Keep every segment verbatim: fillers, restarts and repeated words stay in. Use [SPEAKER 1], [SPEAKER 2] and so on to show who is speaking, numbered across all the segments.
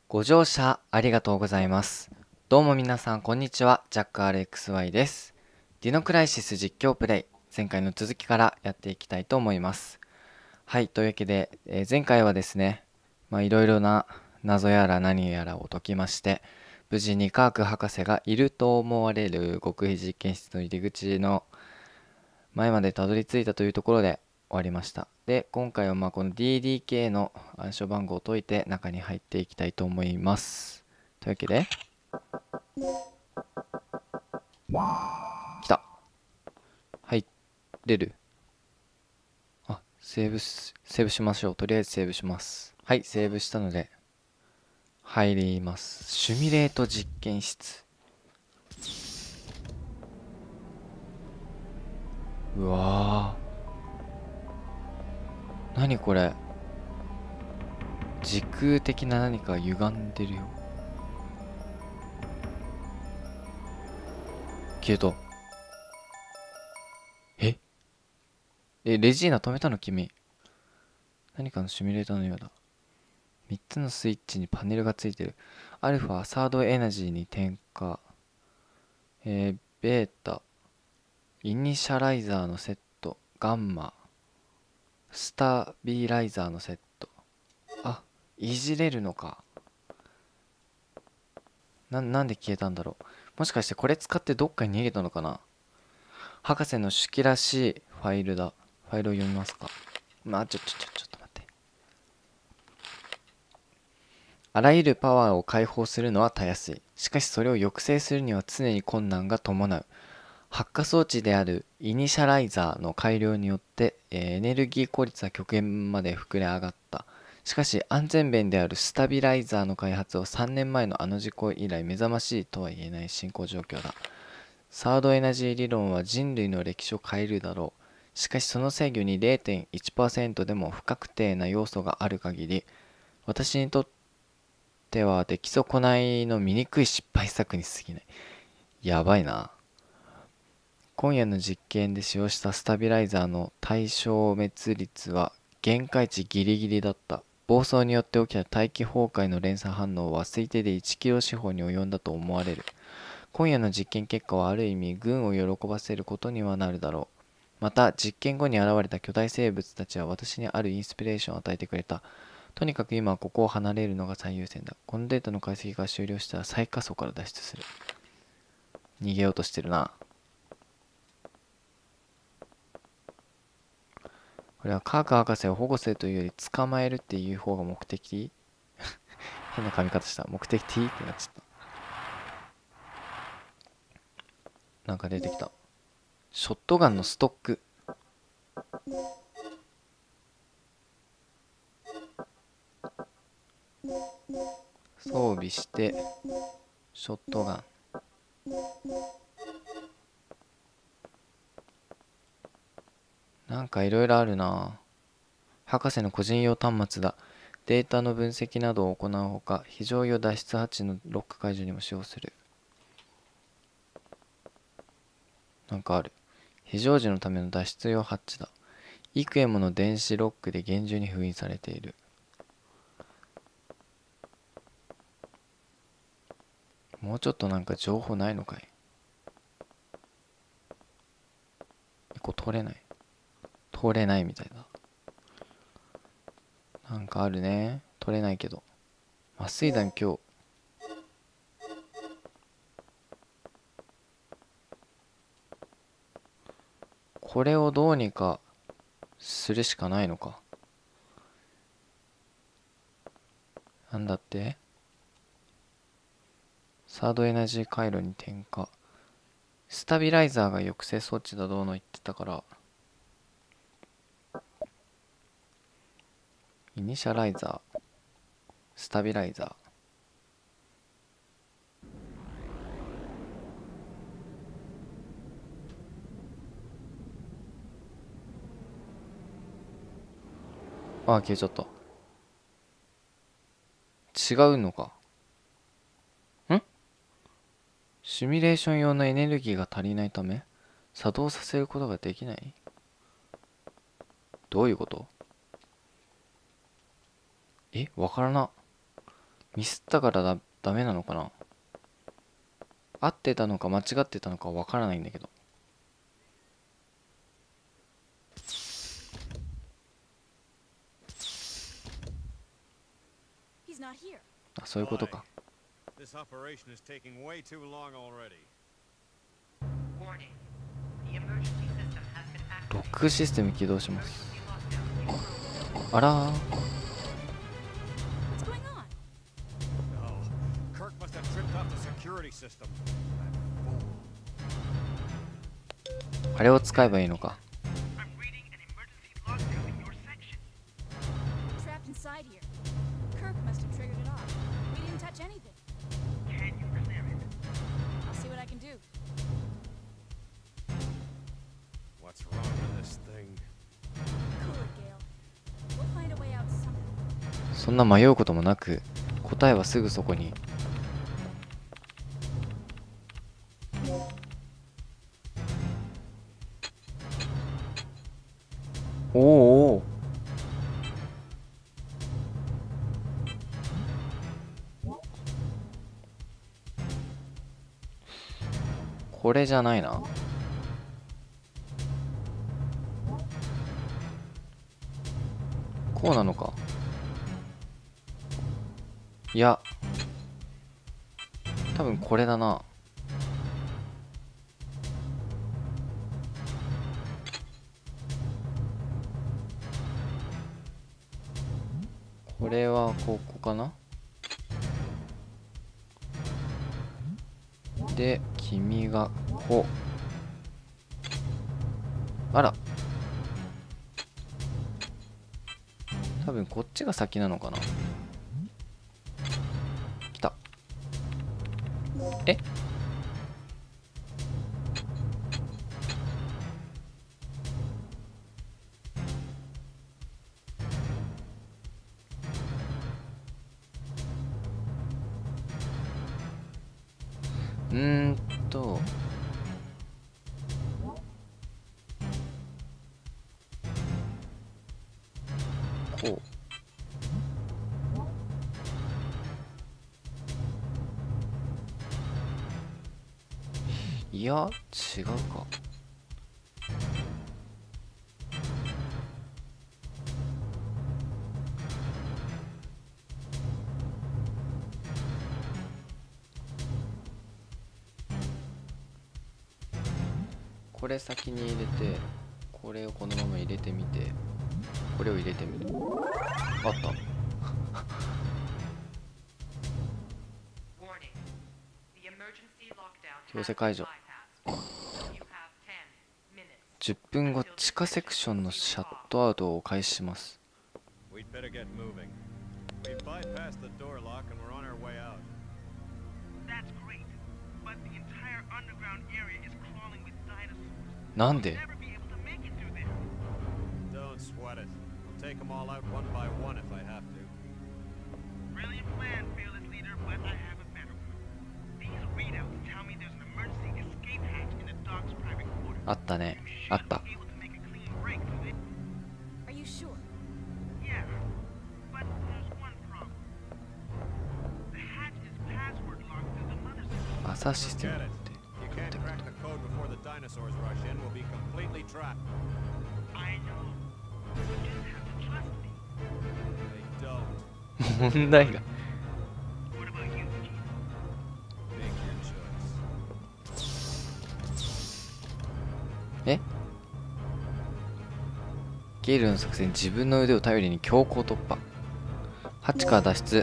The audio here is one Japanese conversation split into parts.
[SPEAKER 1] ご乗車ありがとうございます。どうも皆さん、こんにちは。ジャック アールエックスワイ です。ディノクライシス実況プレイ、前回の続きからやっていきたいと思います。はい、というわけで、えー前回はですね、まあいろいろな謎やら何やらを解きまして、無事に科学博士がいると思われる極秘実験室の入り口の前までたどり着いたというところで終わりました。で、今回はまあこの ディーディーケー の暗証番号を解いて中に入っていきたいと思います。というわけで、来た。入れる。あ、セーブす、セーブしましょう。とりあえずセーブします。はい、セーブしたので入ります。シミュレート実験室。うわー。何これ。時空的な何かが歪んでるよ。消えた。ええ、レジーナ止めたの君。何かのシミュレーターのようだ。みっつのスイッチにパネルがついてる。アルファ、サードエナジーに点火。えー、ベータ、イニシャライザーのセット。ガンマ、スタビライザーのセット。あ、いじれるのか。な、なんで消えたんだろう。もしかしてこれ使ってどっかに逃げたのかな。博士の手記らしいファイルだ。ファイルを読みますか。まあ、ちょ、ちょ、ちょ、ちょっと待って。あらゆるパワーを解放するのはたやすい。しかしそれを抑制するには常に困難が伴う。発火装置であるイニシャライザーの改良によって、えーエネルギー効率は極限まで膨れ上がった。しかし安全弁であるスタビライザーの開発はさんねんまえのあの事故以来目覚ましいとは言えない進行状況だ。サードエナジー理論は人類の歴史を変えるだろう。しかしその制御に れいてんいちパーセント でも不確定な要素がある限り、私にとっては出来損ないの醜い失敗作に過ぎない。やばいな。今夜の実験で使用したスタビライザーの対消滅率は限界値ギリギリだった。暴走によって起きた大気崩壊の連鎖反応は推定でいちキロ四方に及んだと思われる。今夜の実験結果はある意味軍を喜ばせることにはなるだろう。また実験後に現れた巨大生物たちは私にあるインスピレーションを与えてくれた。とにかく今はここを離れるのが最優先だ。このデータの解析が終了したら最下層から脱出する。逃げようとしてるな。これは科学博士を保護するというより捕まえるっていう方が目的。変な噛み方した。目的ってなっちゃった。なんか出てきた。ショットガンのストック。装備してショットガン。なんかいろいろあるな。博士の個人用端末だ。データの分析などを行うほか、非常用脱出ハッチのロック解除にも使用する。なんかある。非常時のための脱出用ハッチだ。幾重もの電子ロックで厳重に封印されている。もうちょっとなんか情報ないのかい。ここ通れない。通れないみたいだ。なんかあるね。通れないけど。麻酔弾今日。これをどうにかするしかないのか。なんだって。サードエナジー回路に点火。スタビライザーが抑制装置だどうの言ってたから、イニシャライザー、スタビライザー。ああ、消えちゃった。違うのか。んシミュレーション用のエネルギーが足りないため作動させることができない。どういうこと。え、わからな。 ミスったからだ、ダメなのかな。合ってたのか間違ってたのかわからないんだけど。あ、そういうことか。ロックシステム起動します。あらー、あれを使えばいいのか。そんな迷うこともなく、答えはすぐそこに。おーおー、これじゃないな。こうなのか。いや、多分これだな。これはここかな。で、君がこう。あら、多分こっちが先なのかな。来た。え、うーんとこう。いや、違うか。これ先に入れて、これをこのまま入れてみて、これを入れてみる。あった。強制解除。じゅっぷんご、地下セクションのシャットアウトを開始します。なんで？あったね。あった。アサシステムって問題がえゲイルの作戦、自分の腕を頼りに強行突破。ハチから脱出。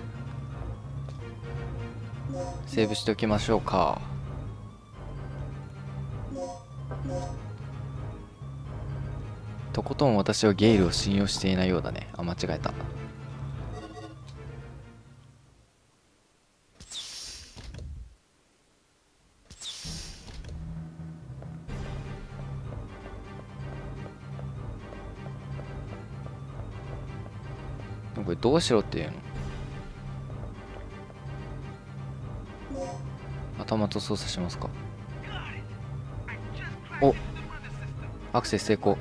[SPEAKER 1] セーブしておきましょうか。とことん私はゲイルを信用していないようだね。あ、間違えた。これどうしろっていうの？頭と操作しますか。お、アクセス成功。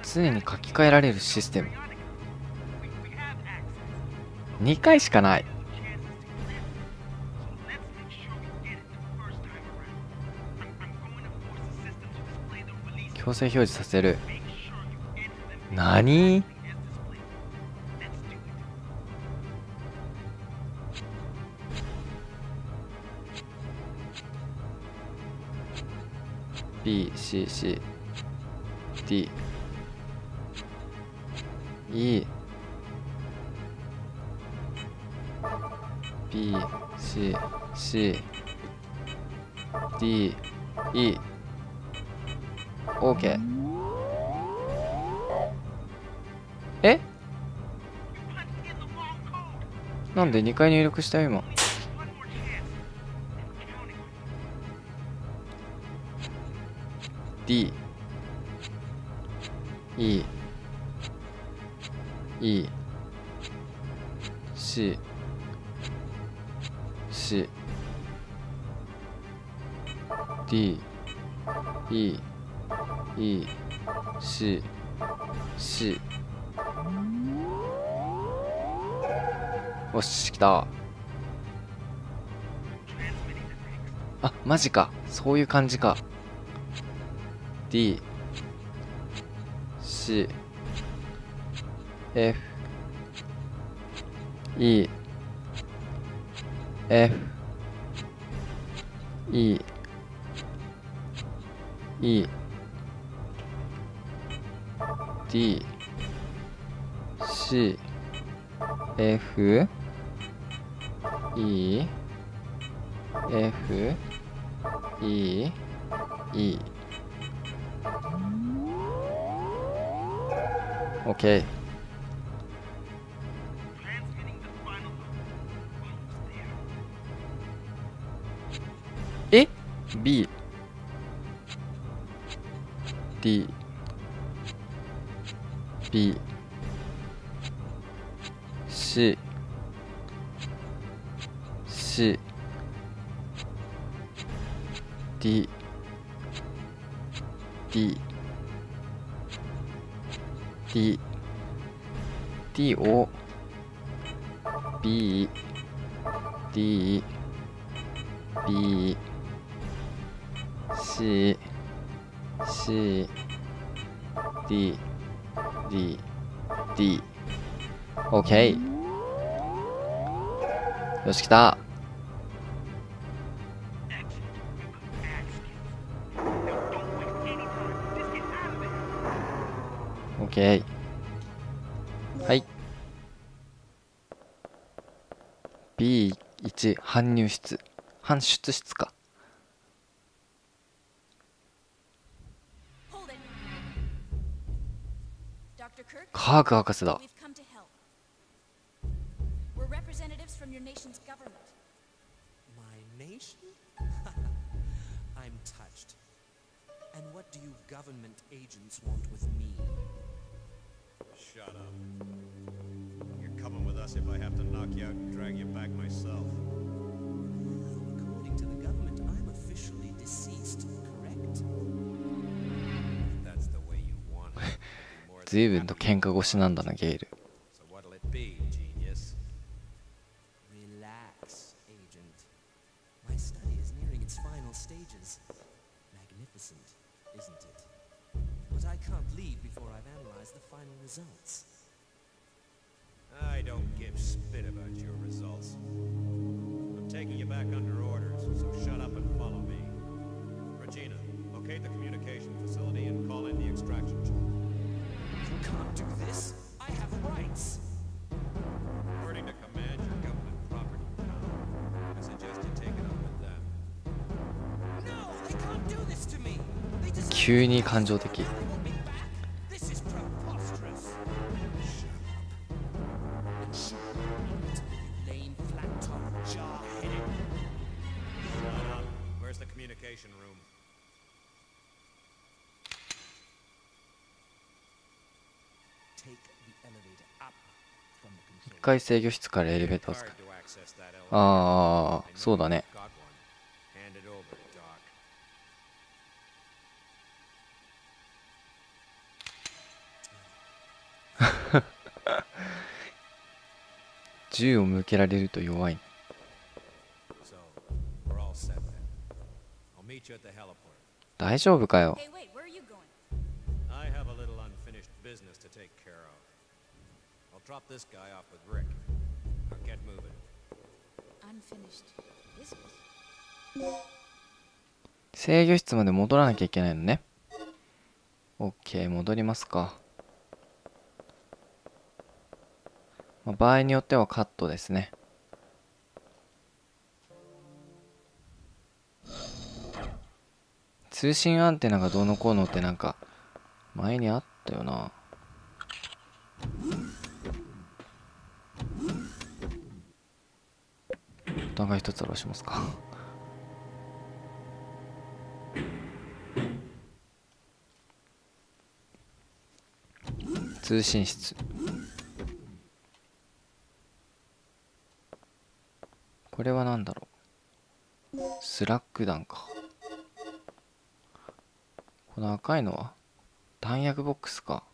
[SPEAKER 1] 常に書き換えられるシステム。にかいしかない。強制表示させる。何？B、C、C、D、E、B、C、C、D、E、OK。え？なんでにかい入力したよ今。D、E、E、C、C、D、E、E、C、C。よし、来た。あ、マジか。そういう感じか。D、C、F、E、F、E、E、D、C、F、E、F、E、E。OK。え ?B、D、B、C、C、D、D、D、D を B、D、B、C、C、D、D、D。OK。よし、来た。OK。はい。ビーワン 搬入室。搬出室か。カーク博士だ。
[SPEAKER 2] I'm touched. And what do you government agents want with me?
[SPEAKER 3] Shut up. You're coming with us if I have to knock you out and drag you back myself.
[SPEAKER 2] According to the government, I'm officially deceased, correct?
[SPEAKER 3] That's the way you want it.
[SPEAKER 1] 随分と喧嘩腰なんだな、ゲイル。
[SPEAKER 3] So what'll it be, genius?
[SPEAKER 2] Relax, agent. My study is nearing its final stages. Magnificent, isn't it? But I can't leave before I've analyzed the final results.
[SPEAKER 3] I don't give spit about your results. I'm taking you back under orders, so shut up and follow me. Regina, locate the communication facility and call in the extraction chip.
[SPEAKER 2] You can't do this. I have rights.
[SPEAKER 3] According to command, your government property now. I suggest you take it up with them.
[SPEAKER 2] No, they can't do this to me. They just
[SPEAKER 1] 急に感情的。
[SPEAKER 2] want me back. This is preposterous. Shut up. You lame, flat-top, jar-headed.
[SPEAKER 3] Shut up. Where's the communication room?
[SPEAKER 2] Take the elevator up from the
[SPEAKER 1] 一
[SPEAKER 2] control.
[SPEAKER 1] 回制御室からエレベーターを使う。
[SPEAKER 3] Card to access that elevator.
[SPEAKER 1] ああ、
[SPEAKER 3] I know
[SPEAKER 1] そうだね。
[SPEAKER 3] you've got one. Hand it over, Doc.
[SPEAKER 1] 銃を向けられると弱い。
[SPEAKER 3] So, we're all set then. I'll meet you at the heliport.
[SPEAKER 1] 大丈夫かよ。
[SPEAKER 4] Hey, wait, where are you going?
[SPEAKER 3] I have a little unfinished business to take care of. I'll drop this guy off with Rick. Now get moving.
[SPEAKER 4] Unfinished business.
[SPEAKER 1] 制御室まで戻らなきゃいけないのね。 OK、 戻りますか。まあ、場合によってはカットですね。通信アンテナがどうのこうのってなんか前にあったよな。ボタンが一つ下ろしますか。通信室。これは何だろう。スラック弾か。この赤いのは弾薬ボックスか。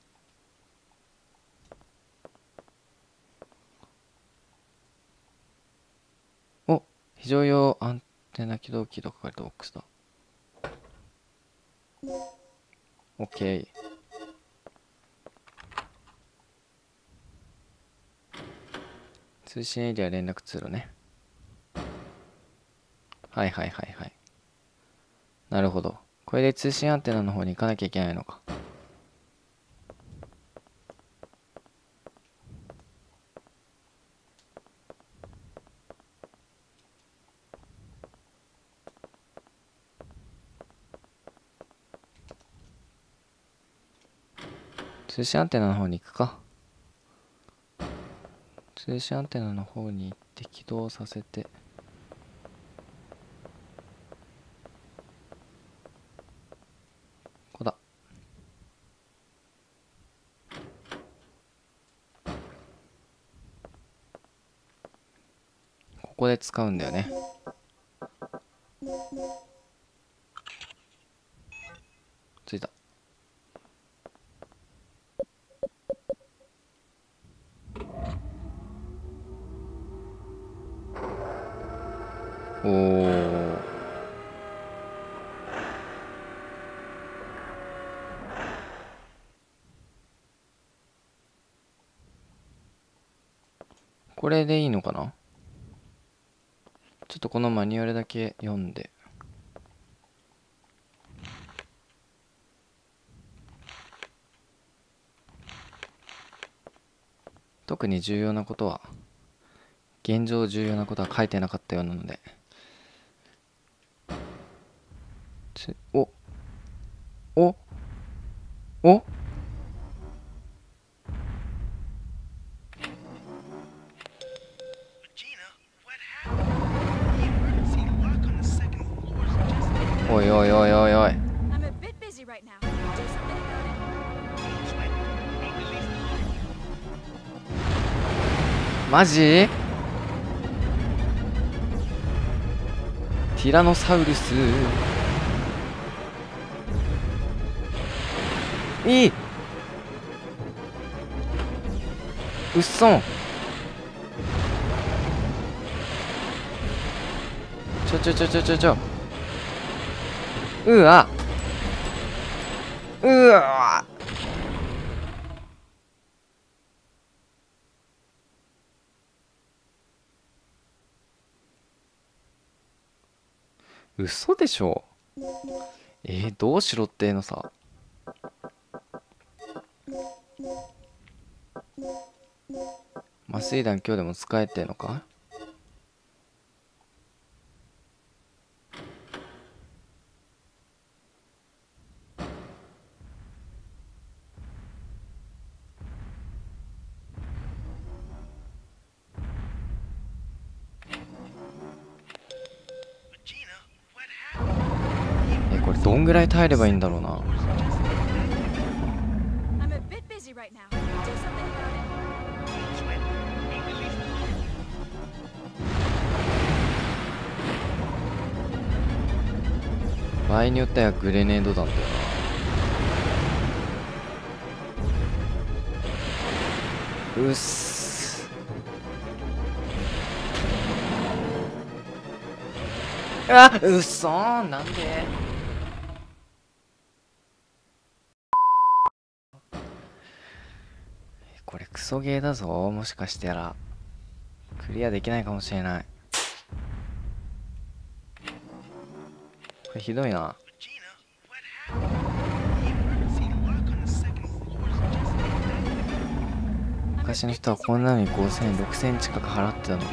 [SPEAKER 1] お、非常用アンテナ起動キーと書かれたボックスだ。OK。通信エリア連絡通路ね。はいはいはいはい。なるほど。これで通信アンテナの方に行かなきゃいけないのか。通信アンテナの方に行くか。通信アンテナの方に行って起動させて。ここだ。ここで使うんだよね。ついた。おお。これでいいのかな。ちょっとこのマニュアルだけ読んで。特に重要なことは、現状重要なことは書いてなかったようなので。つおおおおいおいおいおいおい。
[SPEAKER 4] I'm a bit busy right now. Do something about it.
[SPEAKER 1] マジ？ティラノサウルス。いい。うっそん。ちょちょちょちょちょちょ。うわ。うわ。嘘でしょ。えー、どうしろってのさ。麻酔弾今日でも使えてんのか。え、これどんぐらい耐えればいいんだろうな。
[SPEAKER 4] I'm a bit busy right now. Do something about it.
[SPEAKER 1] 場合によってはグレネード弾だよな。うっす。 あっ、うっそー、なんで。これクソゲーだぞ、もしかしたらクリアできないかもしれない。これひどいな。昔の人はこんなのにごせんえんろくせんえん近く払ってたのか。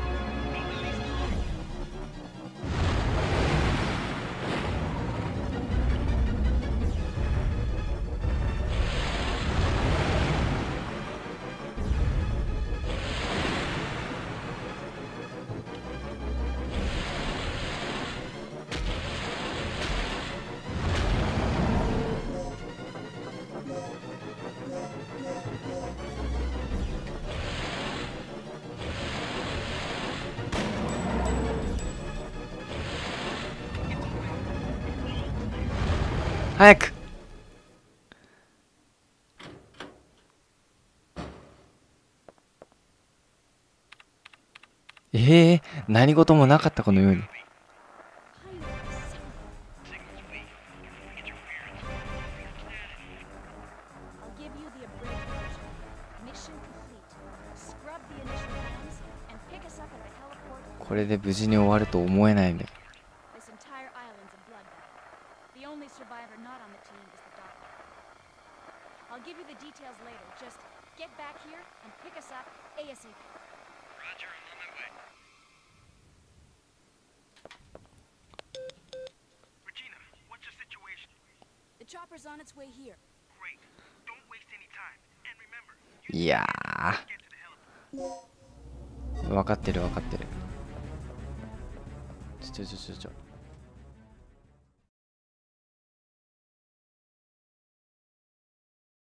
[SPEAKER 1] 早く。ええー、何事もなかったかのように。これで無事に終わると思えないんだけど。
[SPEAKER 4] I'll give you the details later. Just get back here and pick us up ASAP.
[SPEAKER 3] Roger, I'm on my way. Regina, what's the situation?
[SPEAKER 4] The chopper's on its way here.
[SPEAKER 3] Great. Don't waste any time. And remember,
[SPEAKER 1] いや
[SPEAKER 3] get to the helipad.
[SPEAKER 1] ー、分かってる分かってる。ちょちょちょちょちょ